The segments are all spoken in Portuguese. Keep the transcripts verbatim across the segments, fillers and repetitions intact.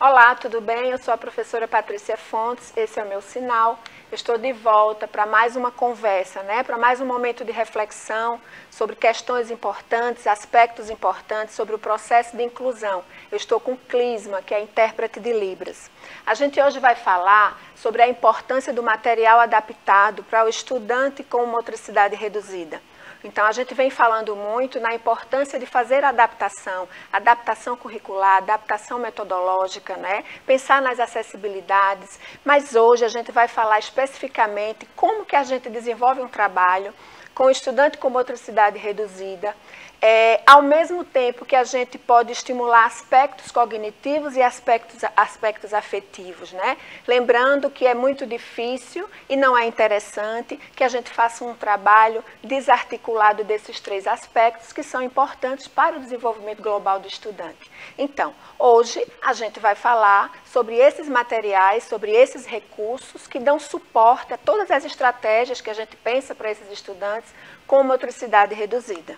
Olá, tudo bem? Eu sou a professora Patrícia Fontes, esse é o meu sinal. Eu estou de volta para mais uma conversa, né? Para mais um momento de reflexão sobre questões importantes, aspectos importantes sobre o processo de inclusão. Eu estou com Clisma, que é intérprete de Libras. A gente hoje vai falar sobre a importância do material adaptado para o estudante com motricidade reduzida. Então, a gente vem falando muito na importância de fazer adaptação, adaptação curricular, adaptação metodológica, né? Pensar nas acessibilidades, mas hoje a gente vai falar especificamente como que a gente desenvolve um trabalho com o estudante com motricidade reduzida, é, ao mesmo tempo que a gente pode estimular aspectos cognitivos e aspectos, aspectos afetivos, né? Lembrando que é muito difícil e não é interessante que a gente faça um trabalho desarticulado desses três aspectos que são importantes para o desenvolvimento global do estudante. Então, hoje a gente vai falar sobre esses materiais, sobre esses recursos que dão suporte a todas as estratégias que a gente pensa para esses estudantes com motricidade reduzida.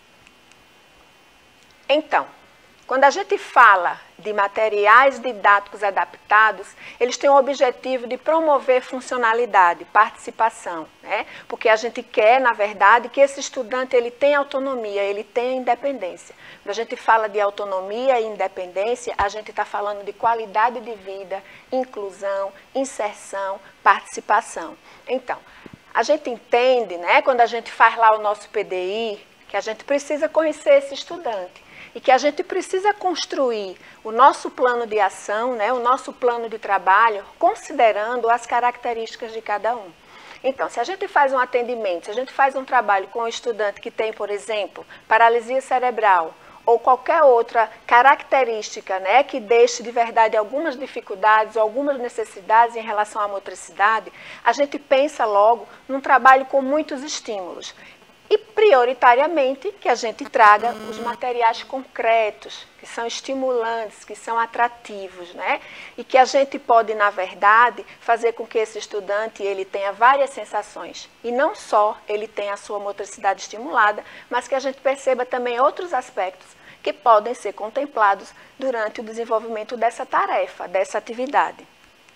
Então, quando a gente fala de materiais didáticos adaptados, eles têm o objetivo de promover funcionalidade, participação, né? Porque a gente quer, na verdade, que esse estudante ele tenha autonomia, ele tenha independência. Quando a gente fala de autonomia e independência, a gente está falando de qualidade de vida, inclusão, inserção, participação. Então, a gente entende, né, quando a gente faz lá o nosso P D I, que a gente precisa conhecer esse estudante. E que a gente precisa construir o nosso plano de ação, né, o nosso plano de trabalho, considerando as características de cada um. Então, se a gente faz um atendimento, se a gente faz um trabalho com um estudante que tem, por exemplo, paralisia cerebral, ou qualquer outra característica, né, que deixe de verdade algumas dificuldades ou algumas necessidades em relação à motricidade, a gente pensa logo num trabalho com muitos estímulos. E, prioritariamente, que a gente traga os materiais concretos, que são estimulantes, que são atrativos, né? E que a gente pode, na verdade, fazer com que esse estudante ele tenha várias sensações. E não só ele tenha a sua motricidade estimulada, mas que a gente perceba também outros aspectos que podem ser contemplados durante o desenvolvimento dessa tarefa, dessa atividade.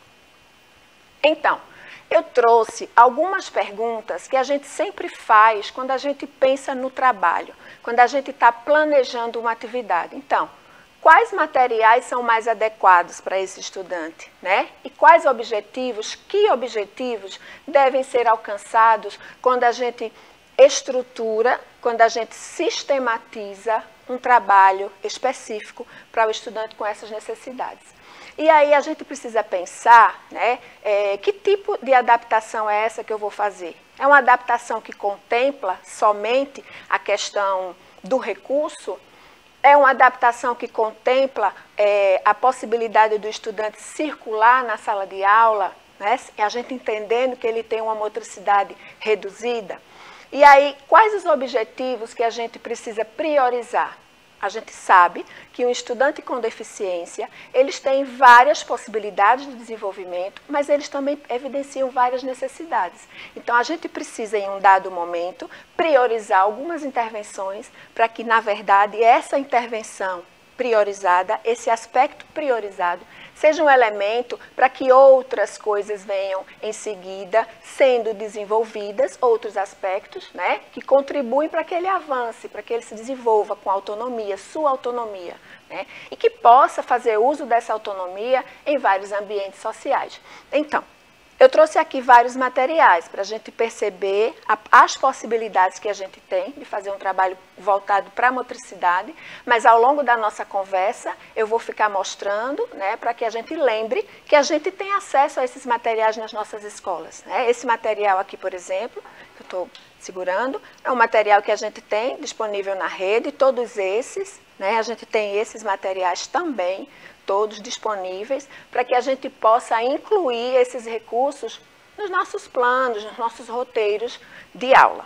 Então, eu trouxe algumas perguntas que a gente sempre faz quando a gente pensa no trabalho, quando a gente está planejando uma atividade. Então, quais materiais são mais adequados para esse estudante, né? E quais objetivos, que objetivos devem ser alcançados quando a gente estrutura, quando a gente sistematiza um trabalho específico para o estudante com essas necessidades. E aí a gente precisa pensar, né, é, que tipo de adaptação é essa que eu vou fazer? É uma adaptação que contempla somente a questão do recurso? É uma adaptação que contempla é, a possibilidade do estudante circular na sala de aula, né, a gente entendendo que ele tem uma motricidade reduzida? E aí, quais os objetivos que a gente precisa priorizar? A gente sabe que um estudante com deficiência, eles têm várias possibilidades de desenvolvimento, mas eles também evidenciam várias necessidades. Então, a gente precisa, em um dado momento, priorizar algumas intervenções para que, na verdade, essa intervenção priorizada, esse aspecto priorizado, seja um elemento para que outras coisas venham em seguida sendo desenvolvidas, outros aspectos, né, que contribuem para que ele avance, para que ele se desenvolva com autonomia, sua autonomia, né, e que possa fazer uso dessa autonomia em vários ambientes sociais. Então, eu trouxe aqui vários materiais para a gente perceber a, as possibilidades que a gente tem de fazer um trabalho voltado para a motricidade, mas ao longo da nossa conversa eu vou ficar mostrando, né, para que a gente lembre que a gente tem acesso a esses materiais nas nossas escolas, né? Esse material aqui, por exemplo, que eu estou segurando, é um material que a gente tem disponível na rede, todos esses, né, a gente tem esses materiais também, todos disponíveis, para que a gente possa incluir esses recursos nos nossos planos, nos nossos roteiros de aula.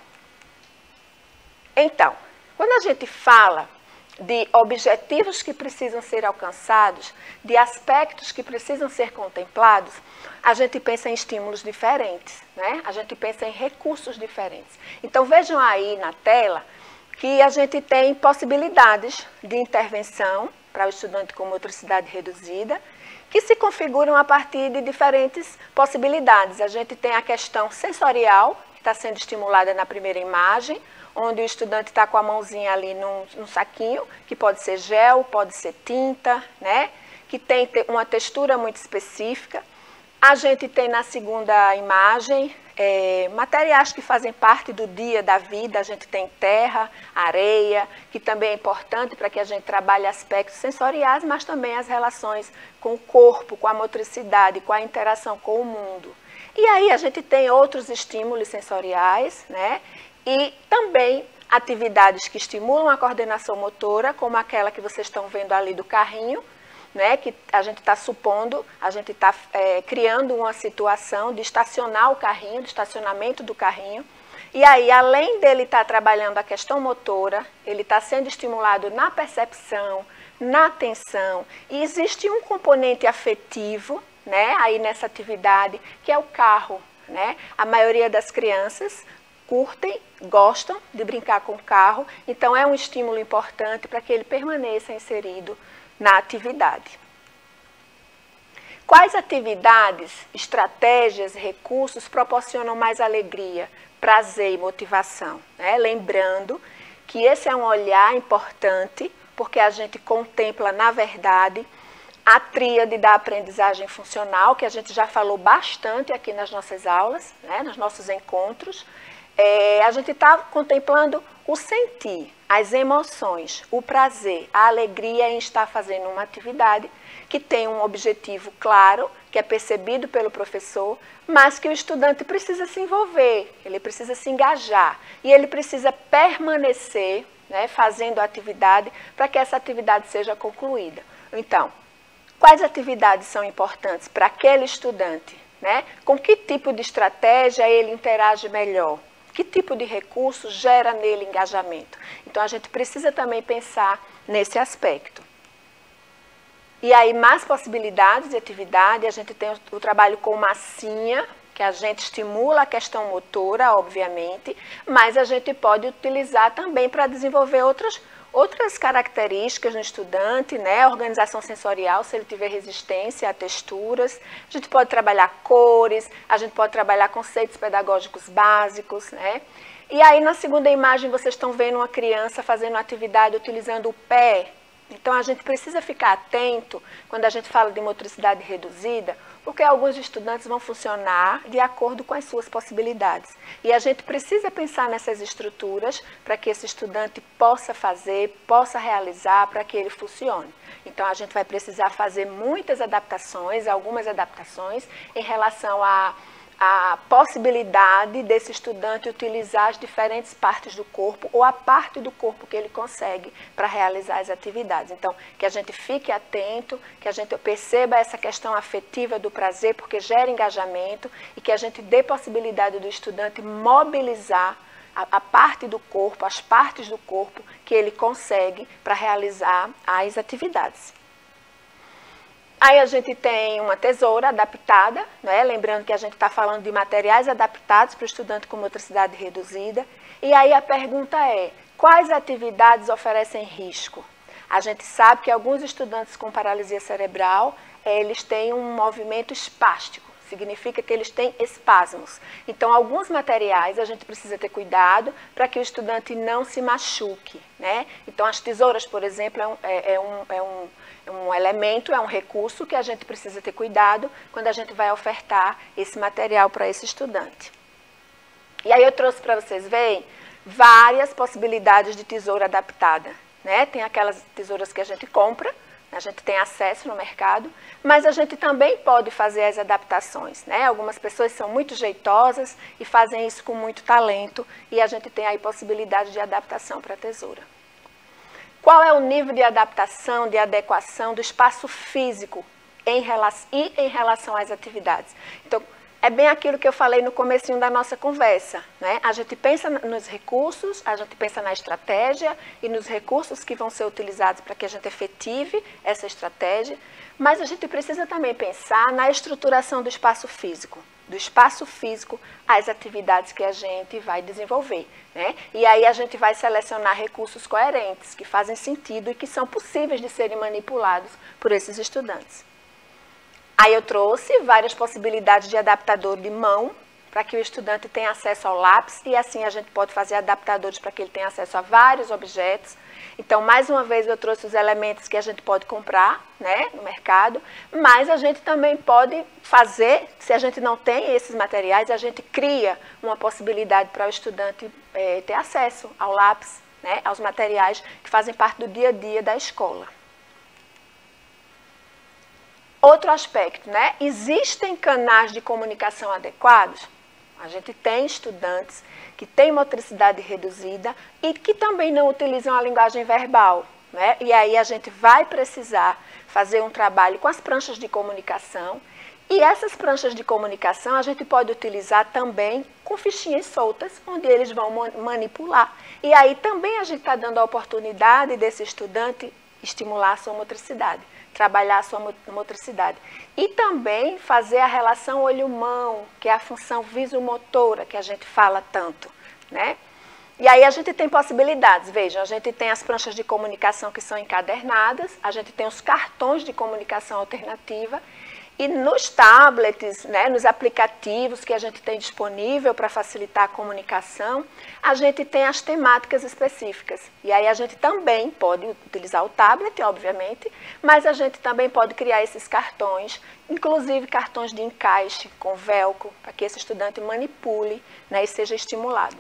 Então, quando a gente fala de objetivos que precisam ser alcançados, de aspectos que precisam ser contemplados, a gente pensa em estímulos diferentes, né? A gente pensa em recursos diferentes. Então, vejam aí na tela que a gente tem possibilidades de intervenção para o estudante com motricidade reduzida que se configuram a partir de diferentes possibilidades. A gente tem a questão sensorial, que está sendo estimulada na primeira imagem, onde o estudante está com a mãozinha ali num, num saquinho, que pode ser gel, pode ser tinta, né? Que tem uma textura muito específica. A gente tem na segunda imagem é, materiais que fazem parte do dia, da vida. A gente tem terra, areia, que também é importante para que a gente trabalhe aspectos sensoriais, mas também as relações com o corpo, com a motricidade, com a interação com o mundo. E aí a gente tem outros estímulos sensoriais, né? E também atividades que estimulam a coordenação motora, como aquela que vocês estão vendo ali do carrinho, né, que a gente está supondo, a gente está é, criando uma situação de estacionar o carrinho, de estacionamento do carrinho. E aí, além dele estar tá trabalhando a questão motora, ele está sendo estimulado na percepção, na atenção. E existe um componente afetivo, né, aí nessa atividade, que é o carro, né? A maioria das crianças curtem, gostam de brincar com o carro, então é um estímulo importante para que ele permaneça inserido na atividade. Quais atividades, estratégias, recursos proporcionam mais alegria, prazer e motivação? Né? Lembrando que esse é um olhar importante, porque a gente contempla, na verdade, a tríade da aprendizagem funcional, que a gente já falou bastante aqui nas nossas aulas, né? Nos nossos encontros. É, a gente está contemplando o sentir, as emoções, o prazer, a alegria em estar fazendo uma atividade que tem um objetivo claro, que é percebido pelo professor, mas que o estudante precisa se envolver, ele precisa se engajar e ele precisa permanecer, né, fazendo a atividade para que essa atividade seja concluída. Então, quais atividades são importantes para aquele estudante? Né? Com que tipo de estratégia ele interage melhor? Que tipo de recurso gera nele engajamento? Então, a gente precisa também pensar nesse aspecto. E aí, mais possibilidades de atividade, a gente tem o, o trabalho com massinha, que a gente estimula a questão motora, obviamente, mas a gente pode utilizar também para desenvolver outras, outras características no estudante, né? Organização sensorial, se ele tiver resistência a texturas. A gente pode trabalhar cores, a gente pode trabalhar conceitos pedagógicos básicos, né? E aí, na segunda imagem, vocês estão vendo uma criança fazendo uma atividade utilizando o pé. Então, a gente precisa ficar atento quando a gente fala de motricidade reduzida, porque alguns estudantes vão funcionar de acordo com as suas possibilidades. E a gente precisa pensar nessas estruturas para que esse estudante possa fazer, possa realizar, para que ele funcione. Então, a gente vai precisar fazer muitas adaptações, algumas adaptações, em relação a a possibilidade desse estudante utilizar as diferentes partes do corpo ou a parte do corpo que ele consegue para realizar as atividades. Então, que a gente fique atento, que a gente perceba essa questão afetiva do prazer, porque gera engajamento, e que a gente dê possibilidade do estudante mobilizar a, a parte do corpo, as partes do corpo que ele consegue para realizar as atividades. Aí a gente tem uma tesoura adaptada, né? Lembrando que a gente está falando de materiais adaptados para o estudante com motricidade reduzida. E aí a pergunta é, quais atividades oferecem risco? A gente sabe que alguns estudantes com paralisia cerebral, eles têm um movimento espástico, significa que eles têm espasmos. Então, alguns materiais a gente precisa ter cuidado para que o estudante não se machuque, né? Então, as tesouras, por exemplo, é um, é, é um, é um um elemento, é um recurso que a gente precisa ter cuidado quando a gente vai ofertar esse material para esse estudante. E aí eu trouxe para vocês verem várias possibilidades de tesoura adaptada, né? Tem aquelas tesouras que a gente compra, a gente tem acesso no mercado, mas a gente também pode fazer as adaptações, né? Algumas pessoas são muito jeitosas e fazem isso com muito talento, e a gente tem aí possibilidade de adaptação para a tesoura. Qual é o nível de adaptação, de adequação do espaço físico em relação, e em relação às atividades? Então, é bem aquilo que eu falei no comecinho da nossa conversa, né? A gente pensa nos recursos, a gente pensa na estratégia e nos recursos que vão ser utilizados para que a gente efetive essa estratégia, mas a gente precisa também pensar na estruturação do espaço físico. Do espaço físico às atividades que a gente vai desenvolver, né? E aí a gente vai selecionar recursos coerentes, que fazem sentido e que são possíveis de serem manipulados por esses estudantes. Aí eu trouxe várias possibilidades de adaptador de mão, para que o estudante tenha acesso ao lápis, e assim a gente pode fazer adaptadores para que ele tenha acesso a vários objetos. Então, mais uma vez, eu trouxe os elementos que a gente pode comprar, né, no mercado, mas a gente também pode fazer, se a gente não tem esses materiais, a gente cria uma possibilidade para o estudante é, ter acesso ao lápis, né, aos materiais que fazem parte do dia a dia da escola. Outro aspecto, né, existem canais de comunicação adequados? A gente tem estudantes que têm motricidade reduzida e que também não utilizam a linguagem verbal, né? E aí a gente vai precisar fazer um trabalho com as pranchas de comunicação. E essas pranchas de comunicação a gente pode utilizar também com fichinhas soltas, onde eles vão manipular. E aí também a gente está dando a oportunidade desse estudante estimular a sua motricidade, trabalhar a sua motricidade. E também fazer a relação olho-mão, que é a função visomotora que a gente fala tanto, né? E aí a gente tem possibilidades, vejam, a gente tem as pranchas de comunicação que são encadernadas, a gente tem os cartões de comunicação alternativa, e nos tablets, né, nos aplicativos que a gente tem disponível para facilitar a comunicação, a gente tem as temáticas específicas. E aí a gente também pode utilizar o tablet, obviamente, mas a gente também pode criar esses cartões, inclusive cartões de encaixe com velcro, para que esse estudante manipule, né, e seja estimulado.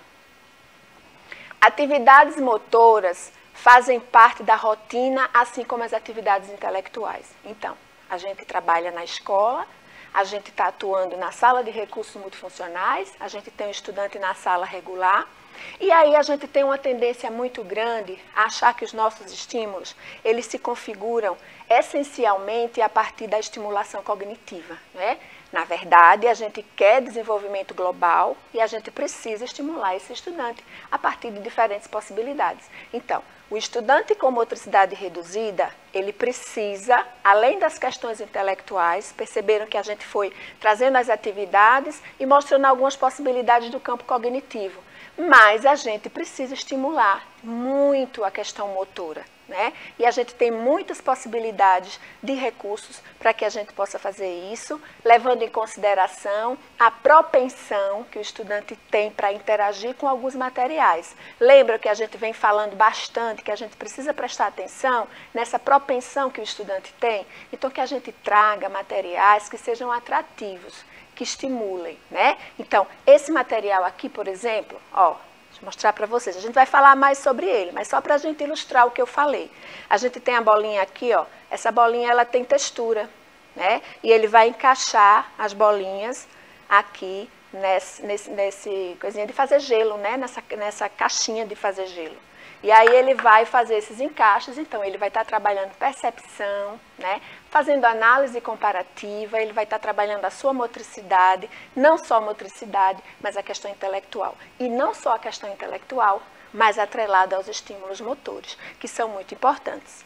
Atividades motoras fazem parte da rotina, assim como as atividades intelectuais. Então, a gente trabalha na escola, a gente está atuando na sala de recursos multifuncionais, a gente tem um estudante na sala regular, e aí a gente tem uma tendência muito grande a achar que os nossos estímulos, eles se configuram essencialmente a partir da estimulação cognitiva, né? Na verdade, a gente quer desenvolvimento global e a gente precisa estimular esse estudante a partir de diferentes possibilidades. Então, o estudante com motricidade reduzida, ele precisa, além das questões intelectuais, perceberam que a gente foi trazendo as atividades e mostrando algumas possibilidades do campo cognitivo, mas a gente precisa estimular muito a questão motora, né? E a gente tem muitas possibilidades de recursos para que a gente possa fazer isso, levando em consideração a propensão que o estudante tem para interagir com alguns materiais. Lembra que a gente vem falando bastante, que a gente precisa prestar atenção nessa propensão que o estudante tem? Então, que a gente traga materiais que sejam atrativos, que estimulem, né? Então, esse material aqui, por exemplo, ó, deixa eu mostrar para vocês. A gente vai falar mais sobre ele, mas só para a gente ilustrar o que eu falei. A gente tem a bolinha aqui, ó. Essa bolinha, ela tem textura, né? E ele vai encaixar as bolinhas aqui nesse, nesse, nesse coisinha de fazer gelo, né? Nessa, nessa caixinha de fazer gelo. E aí ele vai fazer esses encaixes, então ele vai estar trabalhando percepção, né? Fazendo análise comparativa, ele vai estar trabalhando a sua motricidade, não só a motricidade, mas a questão intelectual. E não só a questão intelectual, mas atrelada aos estímulos motores, que são muito importantes.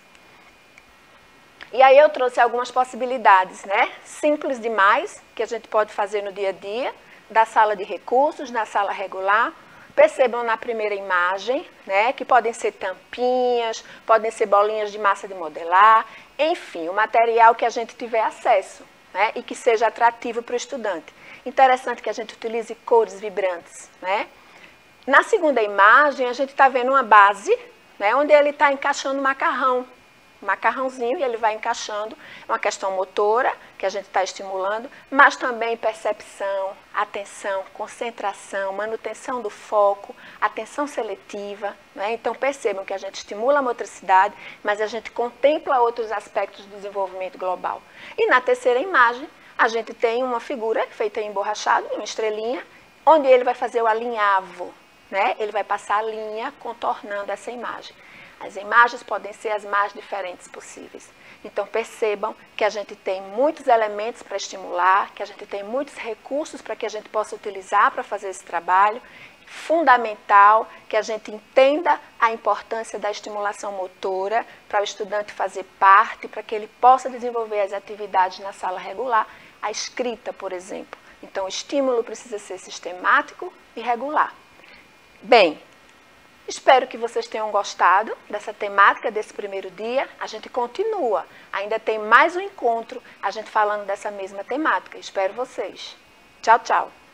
E aí eu trouxe algumas possibilidades, né? Simples demais, que a gente pode fazer no dia a dia, da sala de recursos, na sala regular. Percebam na primeira imagem, né, que podem ser tampinhas, podem ser bolinhas de massa de modelar, enfim, o material que a gente tiver acesso, né, e que seja atrativo para o estudante. Interessante que a gente utilize cores vibrantes, né? Na segunda imagem, a gente está vendo uma base, né, onde ele está encaixando macarrão. Macarrãozinho, e ele vai encaixando, é uma questão motora, que a gente está estimulando, mas também percepção, atenção, concentração, manutenção do foco, atenção seletiva, né? Então percebam que a gente estimula a motricidade, mas a gente contempla outros aspectos do desenvolvimento global. E na terceira imagem, a gente tem uma figura feita em emborrachado, uma estrelinha, onde ele vai fazer o alinhavo, né? Ele vai passar a linha contornando essa imagem. As imagens podem ser as mais diferentes possíveis. Então, percebam que a gente tem muitos elementos para estimular, que a gente tem muitos recursos para que a gente possa utilizar para fazer esse trabalho. Fundamental que a gente entenda a importância da estimulação motora para o estudante fazer parte, para que ele possa desenvolver as atividades na sala regular, a escrita, por exemplo. Então, o estímulo precisa ser sistemático e regular. Bem, Espero que vocês tenham gostado dessa temática desse primeiro dia. A gente continua. Ainda tem mais um encontro, a gente falando dessa mesma temática. Espero vocês. Tchau, tchau.